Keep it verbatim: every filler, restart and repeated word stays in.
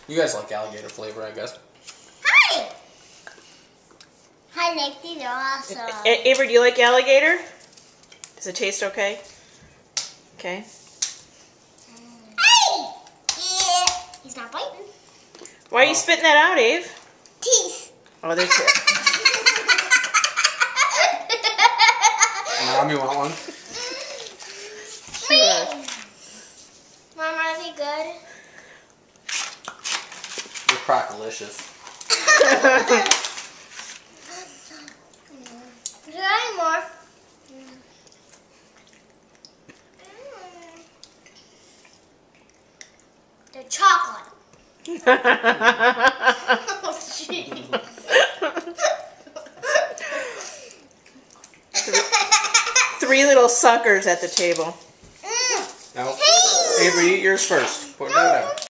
You guys like alligator flavor, I guess. Hi! I like these also. Avery, do you like alligator? Does it taste okay? Okay. Hey! Yeah. He's not biting. Why are Oh. you spitting that out, Ave? Teeth. Oh, there's it. Mom, you want one? Sure. Mom, are they good? They're crockalicious. Is there any more? They're chocolate. Oh, jeez. Three little suckers at the table. Now, Avery, eat yours first. Put it down.